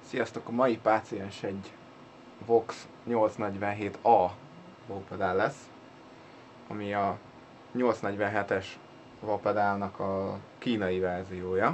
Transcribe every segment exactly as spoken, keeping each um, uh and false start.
Sziasztok! A mai páciens egy Vox nyolcszáznegyvenhét A vópedál lesz, ami a nyolcszáznegyvenhetes vópedálnak a kínai verziója.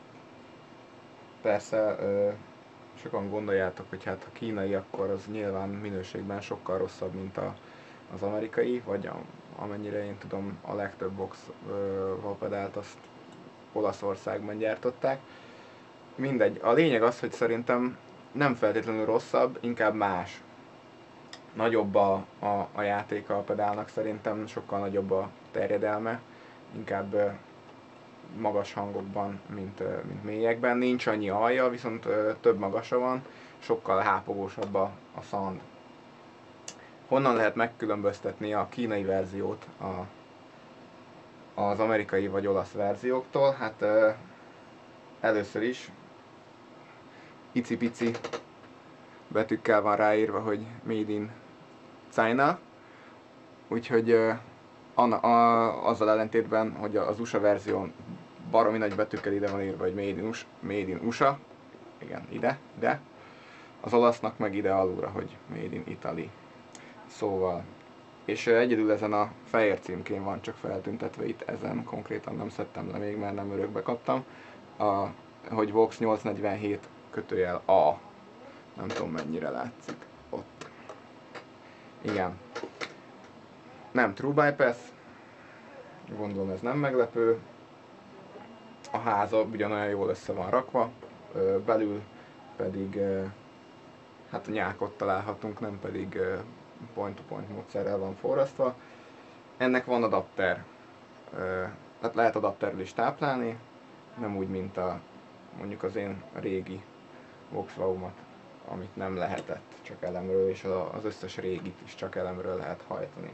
Persze sokan gondoljátok, hogy hát ha kínai, akkor az nyilván minőségben sokkal rosszabb, mint a, az amerikai, vagy a, amennyire én tudom, a legtöbb Vox vópedált azt Olaszországban gyártották. Mindegy, a lényeg az, hogy szerintem nem feltétlenül rosszabb, inkább más. Nagyobb a, a, a játéka a pedálnak, szerintem sokkal nagyobb a terjedelme, inkább magas hangokban, mint, mint mélyekben. Nincs annyi alja, viszont több magasa van, sokkal hápogósabb a, a sound. Honnan lehet megkülönböztetni a kínai verziót a, az amerikai vagy olasz verzióktól? Hát először is icipici betűkkel van ráírva, hogy Made in China, úgyhogy uh, an, a, azzal ellentétben, hogy az u es á verzión baromi nagy betűkkel ide van írva, hogy Made in, Made in u es á, igen, ide, ide, az olasznak meg ide alulra, hogy Made in Italy. Szóval, és uh, egyedül ezen a fehér címkén van csak feltüntetve, itt ezen konkrétan nem szedtem le még, mert nem örökbe kaptam, a, hogy Vox nyolcszáznegyvenhét kötőjel A. Nem tudom mennyire látszik ott. Igen. Nem true bypass. Gondolom ez nem meglepő. A háza ugyanolyan jól össze van rakva. Belül pedig hát a nyákot találhatunk, nem pedig point-to-point módszerrel van forrasztva. Ennek van adapter. Tehát lehet adapterrel is táplálni. Nem úgy, mint a mondjuk az én régi Vox Wow-mat, amit nem lehetett csak elemről, és az összes régit is csak elemről lehet hajtani.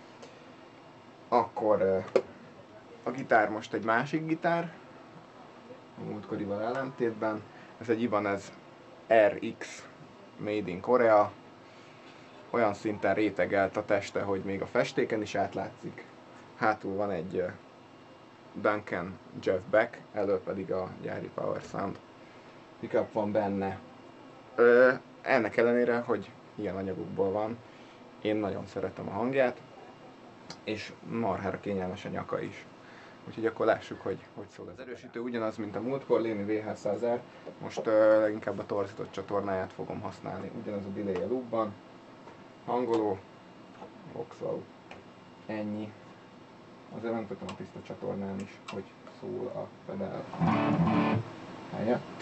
Akkor a gitár most egy másik gitár, a múltkorival ellentétben. Ez egy Ibanez er iksz Made in Korea. Olyan szinten rétegelt a teste, hogy még a festéken is átlátszik. Hátul van egy Duncan Jeff Beck, elő pedig a gyári Power Sound pickup van benne. Ö, ennek ellenére, hogy ilyen anyagokból van, én nagyon szeretem a hangját, és marhára kényelmes a nyaka is. Úgyhogy akkor lássuk, hogy hogy szól ez. Az erősítő ugyanaz, mint a múltkor, Léni vé há száz er. Most ö, leginkább a torzított csatornáját fogom használni. Ugyanaz a delay a loopban. Hangoló, Vox Wow. Ennyi. Azért nem tudtam a tiszta csatornán is, hogy szól a pedál helyett.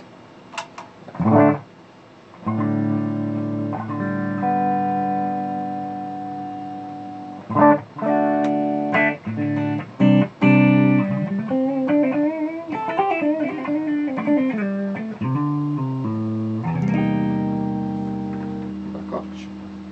Bekaps.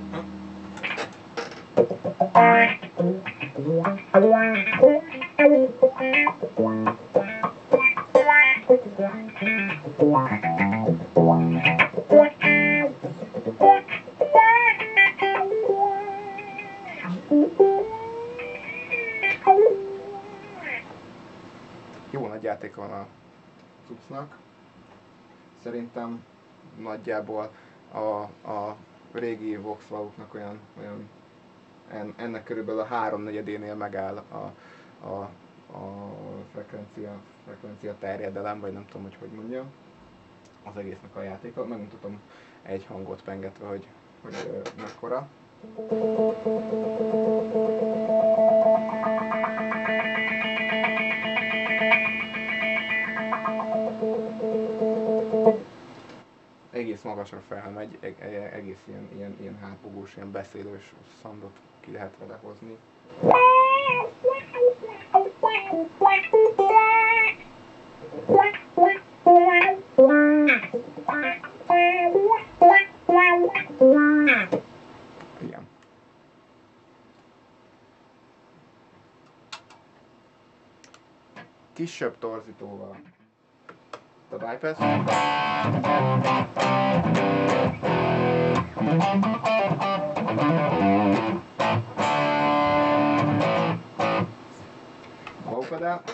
Jó nagy játéka van a cuccnak. Szerintem nagyjából a, a régi Vox Wow-knak olyan, olyan en, ennek körülbelül a háromnegyedénél megáll a, a, a frekvencia, frekvencia terjedelem, vagy nem tudom, hogy hogy mondjam, az egésznek a játéka. Megmutatom egy hangot pengetve, hogy, hogy uh, mekkora. Egész magasra felmegy, egész ilyen, ilyen, ilyen hápogós, ilyen beszélős soundot ki lehet vele hozni. Igen. Kisebb torzítóval. A bypass. Wow-pedál.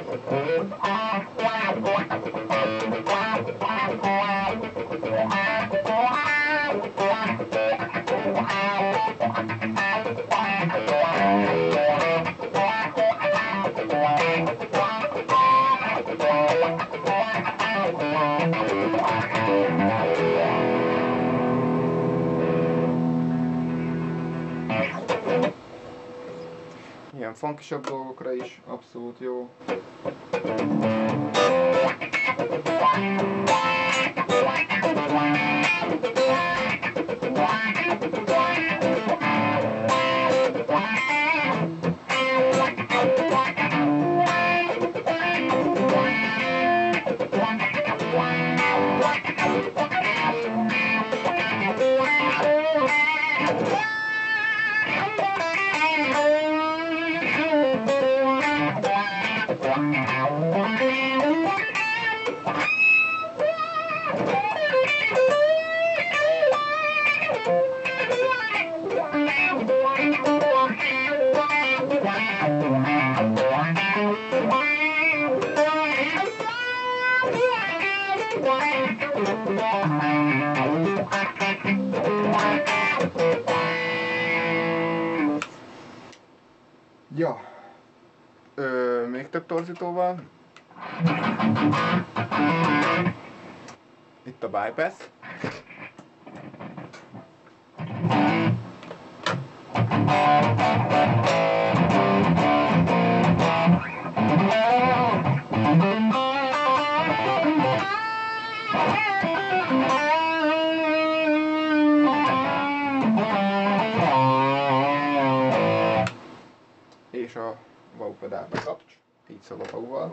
Ilyen funkisabb dolgokra is abszolút jó. Ja, Ö, még több torzítóval. Itt a bypass. És a wow pedál bekapcs, így szól a wow-val.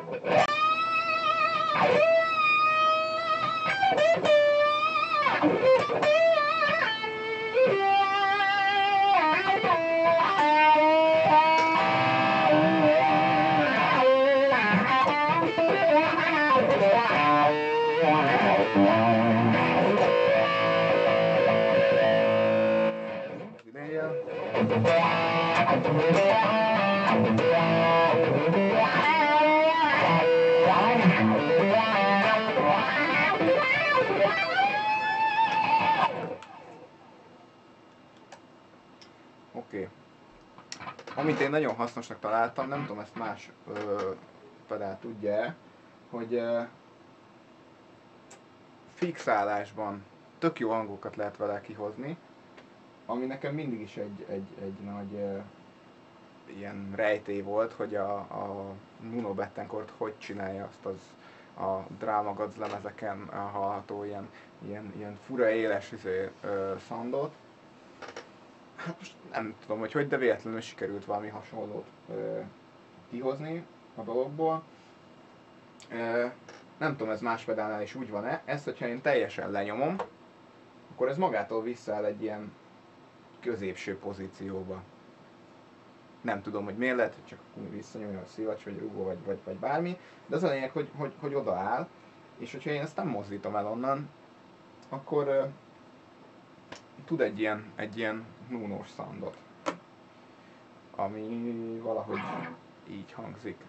Oké. Okay. Amit én nagyon hasznosnak találtam, nem tudom, ezt más ö, pedál tudja, hogy ö, fixálásban tök jó hangokat lehet vele kihozni, ami nekem mindig is egy, egy, egy nagy ö, ilyen rejtély volt, hogy a, a Nuno Bettencourt hogy csinálja azt az a Drama Gods lemezeken hallható ilyen, ilyen, ilyen fura éles izé, ö, soundot. Hát most nem tudom, hogy hogy, de véletlenül sikerült valami hasonlót ö, kihozni a dologból. Ö, nem tudom, ez más pedálnál is úgy van-e. Ezt, hogyha én teljesen lenyomom, akkor ez magától visszaáll egy ilyen középső pozícióba. Nem tudom, hogy miért lehet, hogy csak visszanyomja a szivacs, vagy rugó, vagy, vagy, vagy bármi, de az a lényeg, hogy, hogy, hogy odaáll, és hogyha én ezt nem mozdítom el onnan, akkor ö, tud egy ilyen, egy ilyen Nuno-s soundot, ami valahogy így hangzik.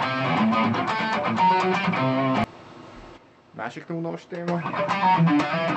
Másik Nuno-s téma.